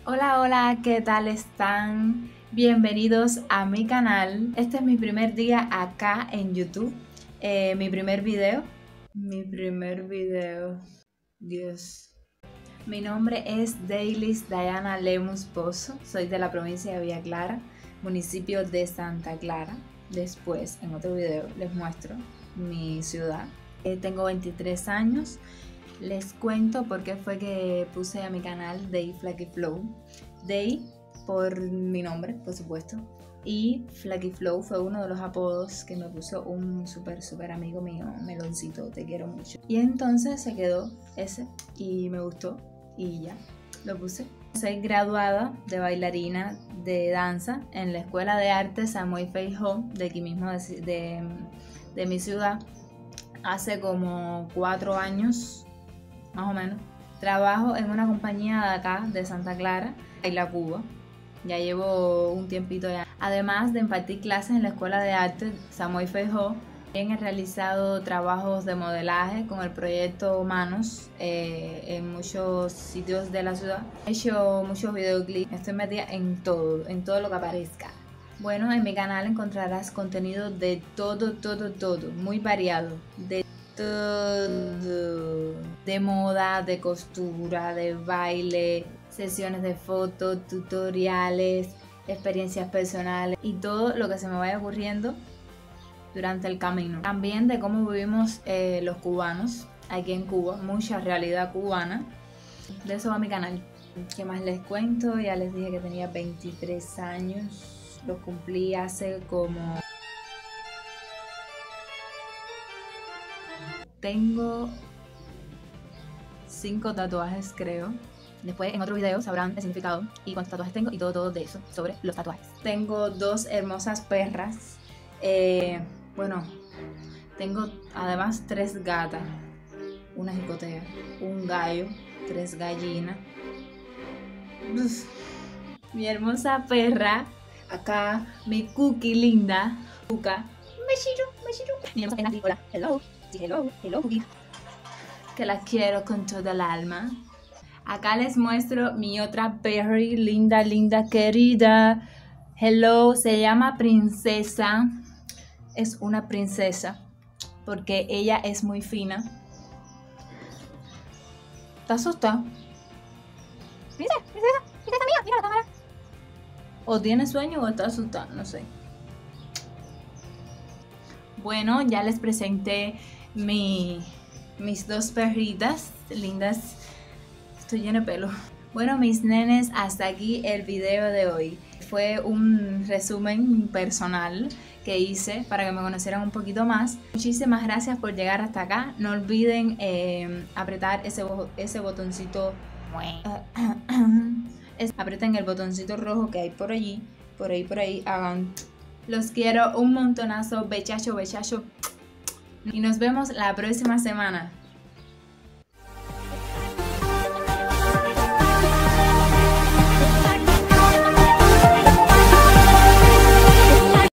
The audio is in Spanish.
Hola, hola, ¿qué tal están? Bienvenidos a mi canal. Este es mi primer día acá en YouTube. Mi primer video. Dios. Mi nombre es Dailis Diana Lemus Pozo. Soy de la provincia de Villa Clara, municipio de Santa Clara. Después, en otro video, les muestro mi ciudad. Tengo 23 años. Les cuento por qué fue que puse a mi canal Day Flaky Flow. Day por mi nombre, por supuesto. Y Flaky Flow fue uno de los apodos que me puso un súper amigo mío, Meloncito, te quiero mucho. Y entonces se quedó ese y me gustó y ya, lo puse. Soy graduada de bailarina de danza en la Escuela de Arte Samuel Feijó, de aquí mismo de mi ciudad, hace como 4 años más o menos. Trabajo en una compañía de acá, de Santa Clara, Baila Cuba. Ya llevo un tiempito ya. Además de impartir clases en la Escuela de Arte Samuel Feijó, también he realizado trabajos de modelaje con el proyecto Manos en muchos sitios de la ciudad. He hecho muchos videoclips, estoy metida en todo lo que aparezca. Bueno, en mi canal encontrarás contenido de todo, muy variado, de todo, de moda, de costura, de baile, sesiones de fotos, tutoriales, experiencias personales y todo lo que se me vaya ocurriendo durante el camino. También de cómo vivimos los cubanos aquí en Cuba, mucha realidad cubana. De eso va mi canal. ¿Qué más les cuento? Ya les dije que tenía 23 años, lo cumplí hace como... Tengo 5 tatuajes, creo. Después en otro video sabrán el significado y cuántos tatuajes tengo y todo de eso sobre los tatuajes. Tengo 2 hermosas perras. Bueno, tengo además 3 gatas. Una jicotea, un gallo, 3 gallinas. Uf. Mi hermosa perra. Acá mi cookie linda. Cuca. Meshiru. Mi hermosa perra. Hola. Hello, cookie. Que la quiero con toda el alma. Acá les muestro mi otra berry, linda, querida. Hello, se llama Princesa. Es una princesa porque ella es muy fina. ¿Te asusta? Princesa mía, mira la cámara. O tiene sueño o está asustada, no sé. Bueno, ya les presenté mis 2 perritas lindas. Estoy llena de pelo. Bueno, mis nenes, hasta aquí el video de hoy. Fue un resumen personal que hice para que me conocieran un poquito más. Muchísimas gracias por llegar hasta acá. No olviden apretar ese botoncito. Aprieten el botoncito rojo que hay por allí. Por ahí. Hagan. Los quiero un montonazo. Bechacho. Y nos vemos la próxima semana.